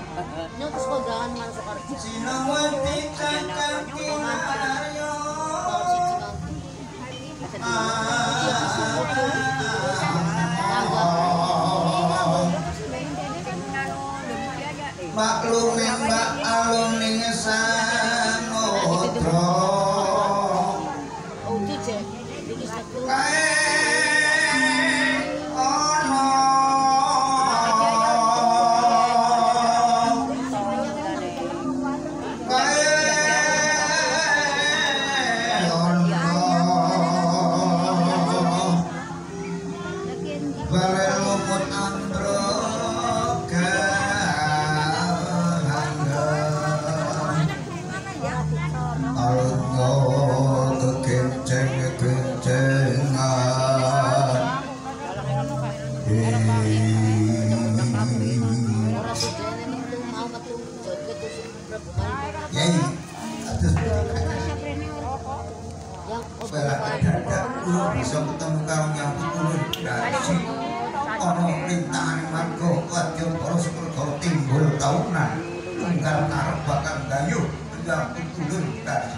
Nyok terus kondangan masuk kerja. Sinawati cangkang kilayo. Maklumin mbak alun ning samudra. Oh, itu je. Iki satu. Bisa ketemu karo nyambut ulun dari si ono rintangan marga wadya para sekregara timbul taunan tunggal karep bakal gayuh nyambut ulun dari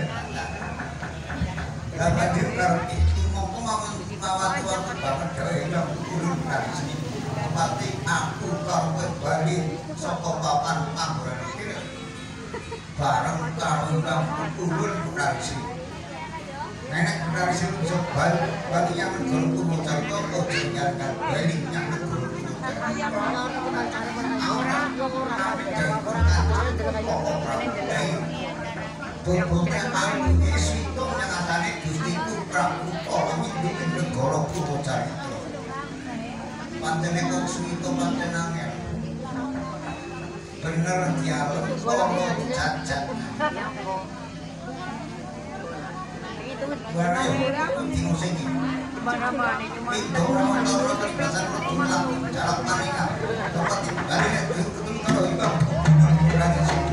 lah badhe karep itu mongko mawon banget gawe nyambut ulun dari sini pati aku karo bali saka papan panggonan iki bareng karo nyambut ulun dari sini nenek dari sini bisa balik yang negara kuno carito kok dinyatakan balik yang negara kuno Bobotnya aku isi itu menyatakan Gustiku Prabu Kala Windu ing negara kuno carito pantene kok suwito panten angel bener dialem kala dijajak Warna yang tinggal sini. Mana-mana cuma pintu orang tahu terbiasa berjuang jalan taringan. Dapat dibalik itu kalau ibang berani sini.